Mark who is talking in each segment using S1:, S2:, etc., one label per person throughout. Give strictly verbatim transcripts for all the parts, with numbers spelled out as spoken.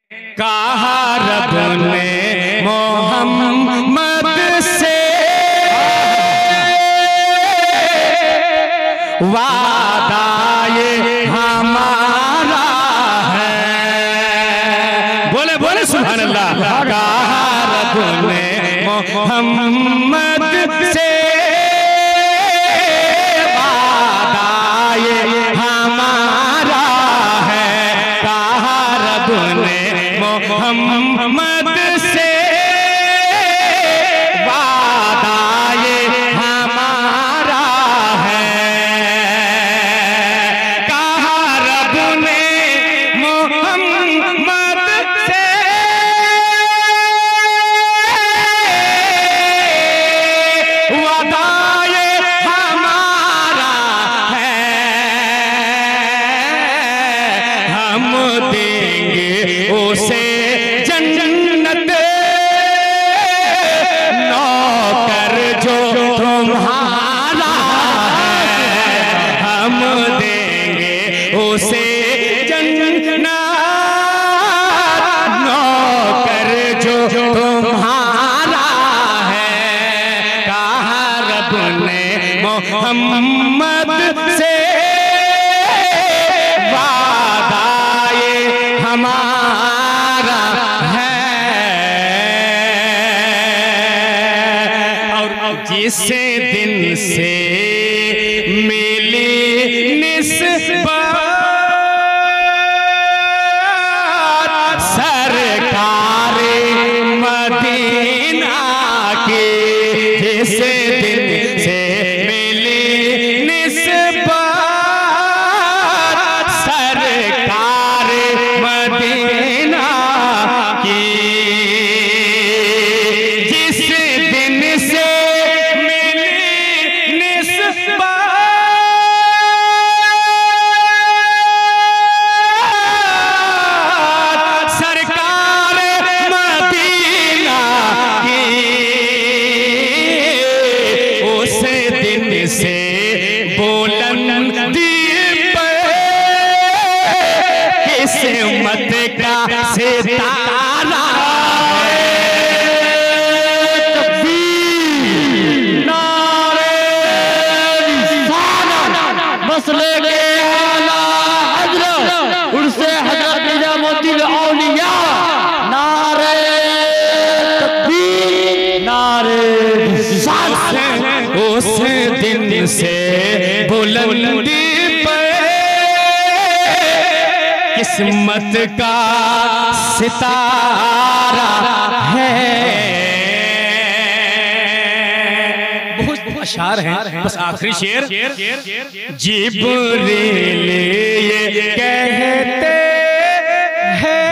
S1: कहा रब ने मोहम्मद से वादा ये हमारा है। बोले बोले सुभान अल्लाह। कहा रब ने मोहम्मद से वादा ये हमारा है। कहा रब ने मोहम्मद से वादा ये हमारा है। कहा रब ने मोहम्मद से वादा ये हमारा है। हम देंगे उसे जन्नत नौकर जो तुम्हारा है। हम देंगे उसे जन्नत नौकर जो तुम्हारा है। कहा रब ने मोहम्मद से वादा ये हमारा है। और जिस दिन से मिली निस्बत सरकार मदीना की, जिस दिन से मिली निस्बत सरकार मदीना की, जिस दिन से मिली निस्बत सरकार मदीना की, उस दिन से बुलंदी पर किस्मत का सितारा है। नारे मसले के आला हजरत उनसे हजरत निजामुद्दीन औलिया। नारे तकबीर, नारे रिसालत। उस दिन से बुलंदी पर किस्मत का सितारा है। बहुत अशार हैं, बस आखिरी शेर। जिब्रील ये कहते हैं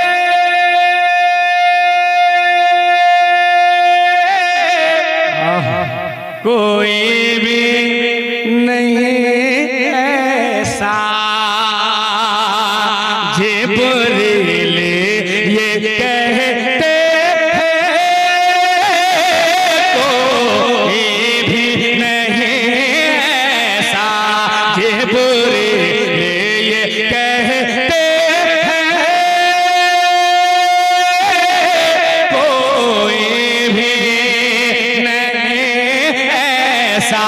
S1: कोई भी नहीं ऐसा। जिब्रील ये कहते हैं कोई भी नहीं ऐसा। जिब्रील ये कहते हैं कोई भी नहीं ऐसा।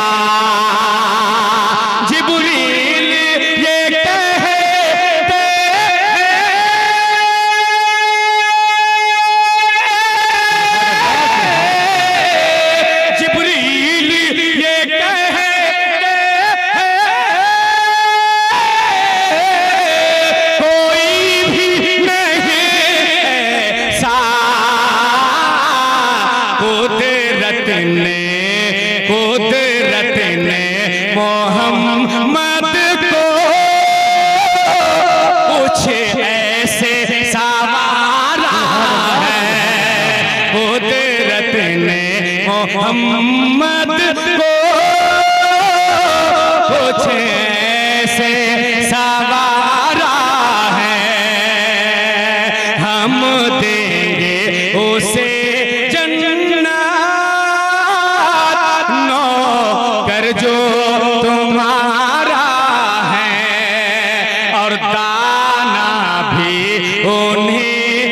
S1: जिब्रील ये कहते हैं, जिब्रील ये कहते हैं कोई भी नहीं ऐसा। कुदरत ने कुदरत ने मोहम्मद को कुछ ऐसे सवारा है। कुदरत ने मोहम्मद को कुछ ऐसे सवारा है। हम देंगे उसे जन्नत नौकर जो तुम्हारा है। और दाना भी उन्हीं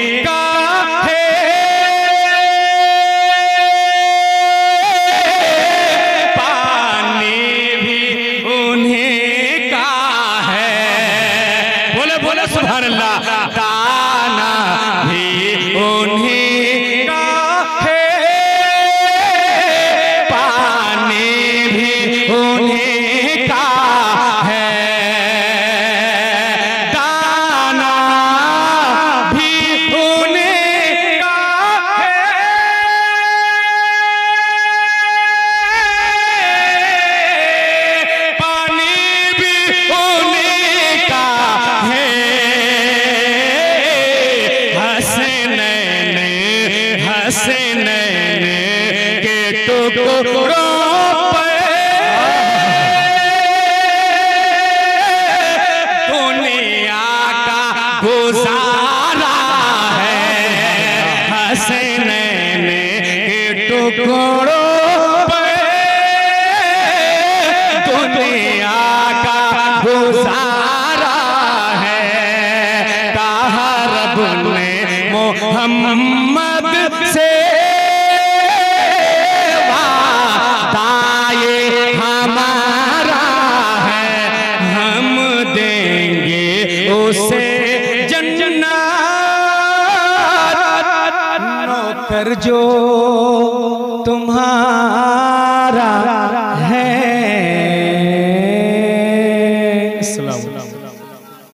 S1: हसनैन के टुकड़ों पे दुनिया का गुजारा है। हसनैन के टुकड़ों पे दुनिया का गुजारा है। कहा रब ने मोहम्मद से वादा ये हमारा है, हम देंगे उसे जन्नत। नौकर जो तुम्हारा